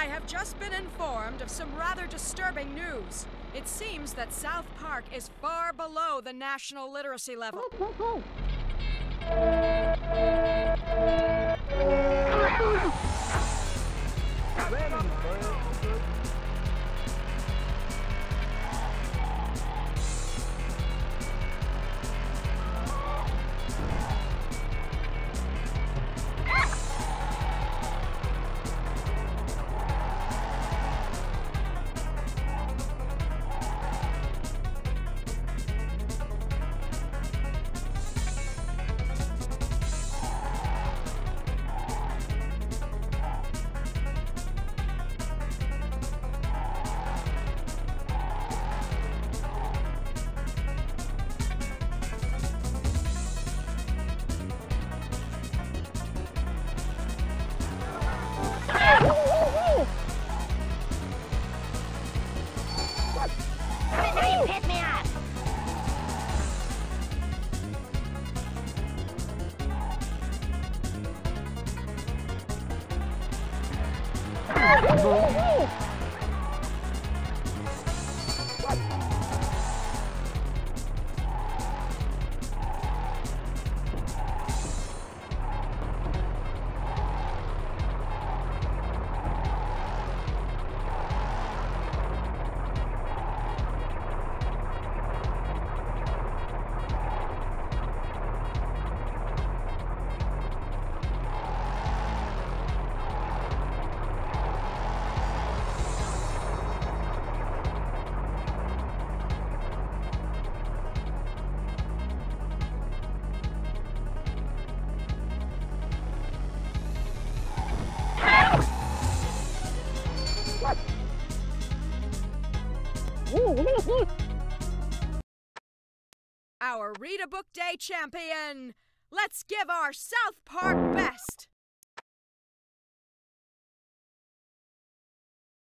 I have just been informed of some rather disturbing news. It seems that South Park is far below the national literacy level. Hit me up! Our Read a Book Day champion! Let's give our South Park best!